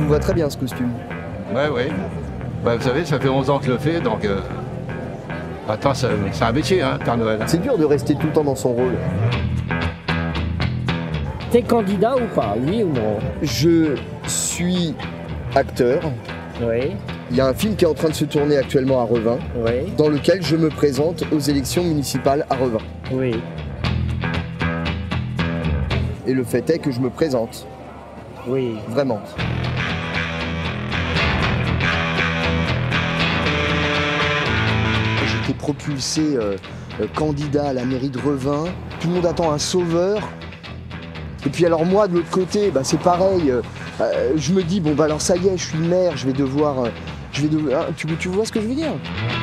vous va très bien ce costume. Ouais, ouais. Bah, vous savez, ça fait 11 ans que je le fais, donc... Attends, c'est un métier, hein, Père Noël. C'est dur de rester tout le temps dans son rôle. T'es candidat ou pas, oui ou non? Je suis acteur. Oui, Il y a un film qui est en train de se tourner actuellement à Revin, oui, dans lequel je me présente aux élections municipales à Revin. oui. Et le fait est que je me présente, Oui. vraiment. J'étais propulsé candidat à la mairie de Revin. Tout le monde attend un sauveur. Et puis alors moi, de l'autre côté, bah, c'est pareil. Je me dis, bon bah alors ça y est, je suis le maire, je vais devoir... tu vois ce que je veux dire?